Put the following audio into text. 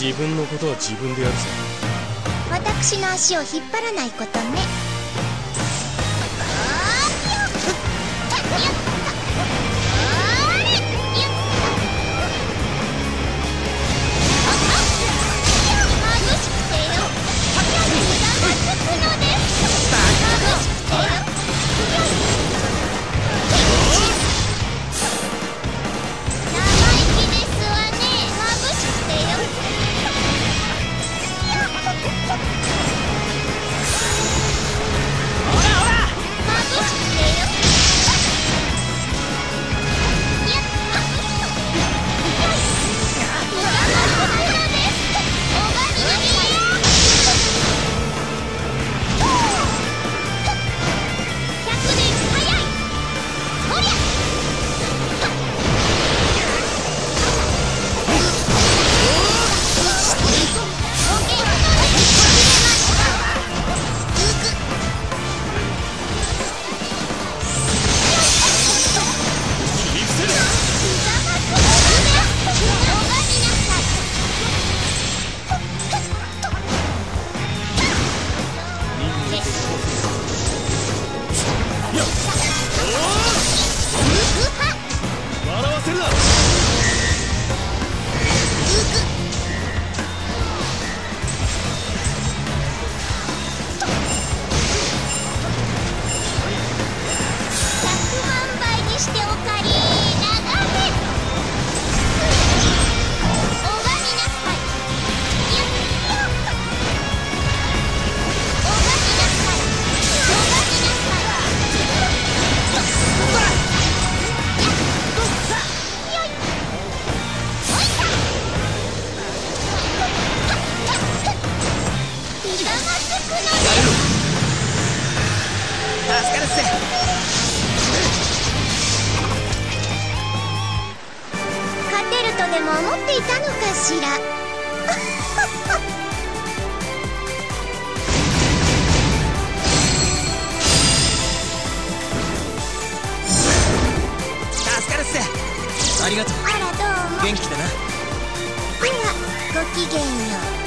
自分のことは自分でやるさ。 私の足を引っ張らないことね。勝てるとでも思っていたのかしら。 助かるっす。ありがとう。 あらどうも。 元気だな。 ではごきげんよう。